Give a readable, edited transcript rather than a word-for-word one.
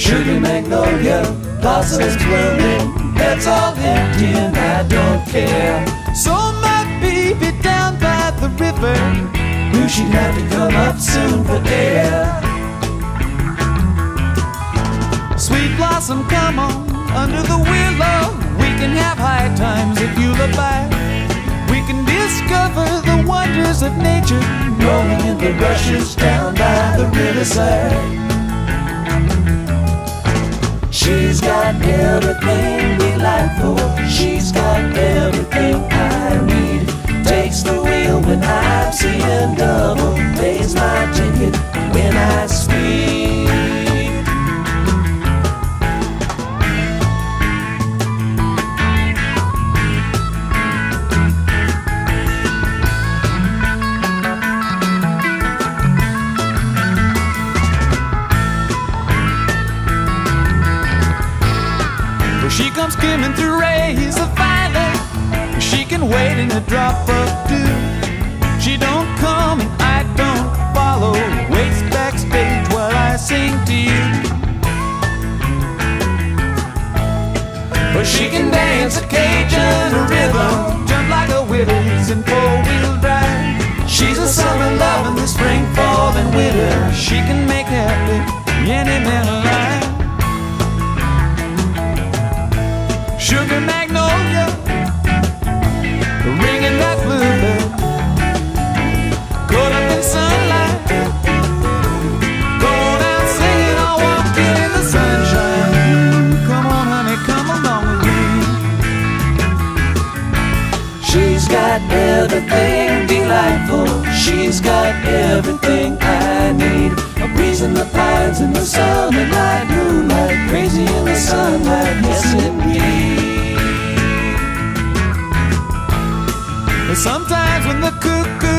Sugar magnolia, blossoms blooming, heads all empty and I don't care. So my baby down by the river, knew she'd have to come up soon for air. Sweet blossom, come on, under the willow. We can have high times if you'll abide. We can discover the wonders of nature, rolling in the rushes down by the riverside. She's got everything delightful, she's got everything I need. Takes the wheel when I'm seeing double, pays my ticket when I speed. She comes skimming through rays of violet. She can wait in a drop of dew. She don't come and I don't follow. Waits backstage while I sing to you. But she can dance a Cajun rhythm, jump like a Willis in four-wheel drive. She's a summer love in the spring, fall, and winter. She can make happy any man alive. Sugar magnolia, ringing that bluebird, caught up in sunlight, going out singing or walking in the sunshine. Come on honey, come along with me. She's got everything delightful, she's got everything I need. A breeze in the pines in the summer night, moonlight, crazy in the sunlight, yes indeed. Sometimes when the cuckoo